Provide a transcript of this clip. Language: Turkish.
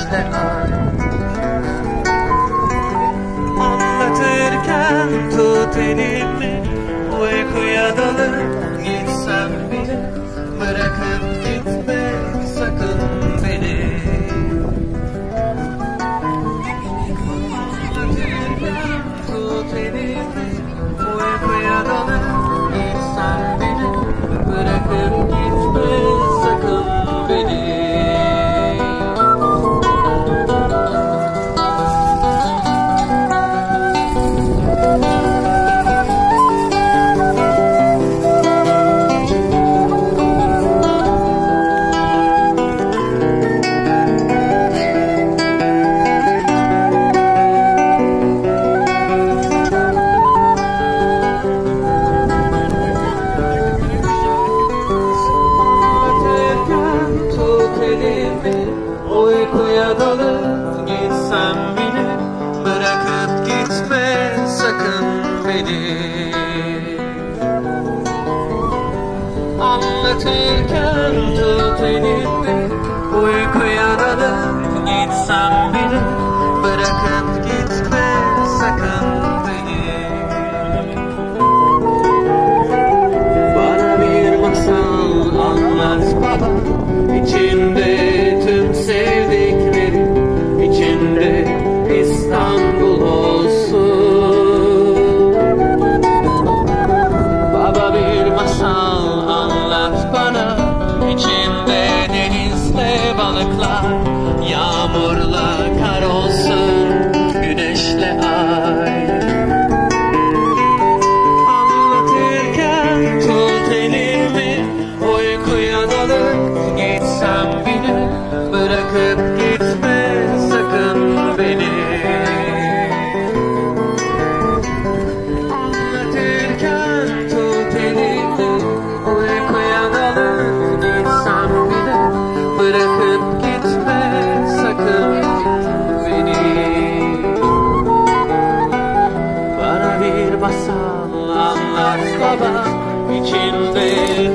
güneşle ay. Anlatırken tut elimi, uykuya dalıp gitsem bile, bırakıp gitme sakın beni. Anlatırken tut elimi, uykuya dalıp gitsem bile, bırakıp gitme sakın beni. Uykuya dalıp gitsem bile, bırakıp gitme sakın beni. Anlatırken tut elimi, uykuya dalıp gitsem bile, bırakıp gitme sakın beni. Bana bir masal anlat baba, içinde tüm sevdiklerim, içinde İstanbul olsun. Baba bir masal anlat bana, içinde denizle balıklar, yağmurla kar olsun, güneşle ay. Anlatırken tut elimi, uykuya dalıp gitsem bile, bırakıp gitme sakın beni. Anlatırken tut elimi, uykuya dalıp gitsem bile, bırakıp gitme sakın beni. Bana bir masal anlat baba, içinde